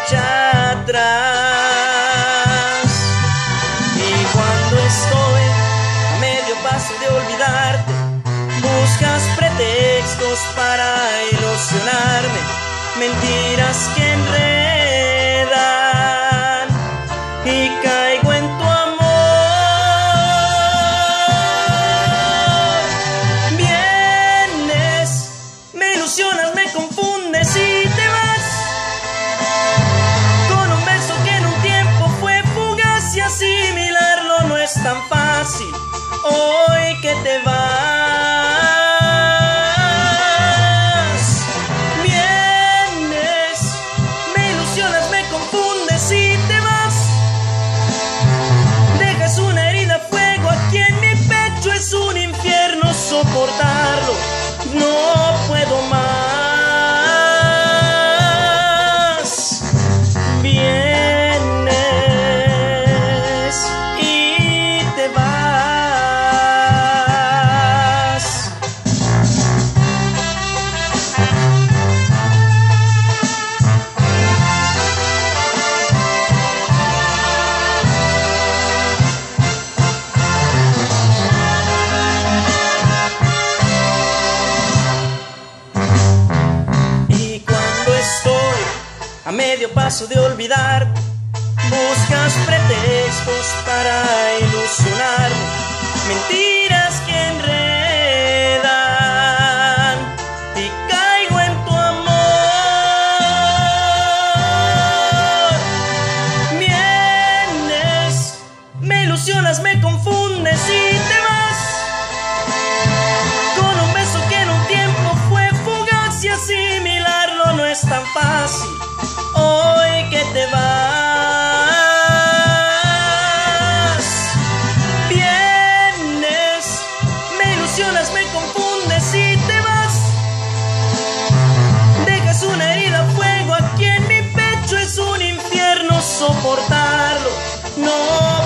marcha atrás. Y cuando estoy a medio paso de olvidarte, buscas pretextos para ilusionarme, mentiras que enredan y caigo en tu amor. Vienes, me ilusionas, me confundes y te vas con un beso que en un tiempo fue fugaz, y asimilarlo no es tan fácil hoy que te vas. Soportarlo, no puedo más. Vienes y te vas. A medio paso de olvidar, buscas pretextos para ilusionarme, mentiras que enredan y caigo en tu amor. Vienes, me ilusionas, me confundes y te vas con un beso que en un tiempo fue fugaz, y asimilarlo no es tan fácil hoy que te vas. Vienes, me ilusionas, me confundes y te vas. Dejas una herida a fuego aquí en mi pecho, es un infierno soportarlo, no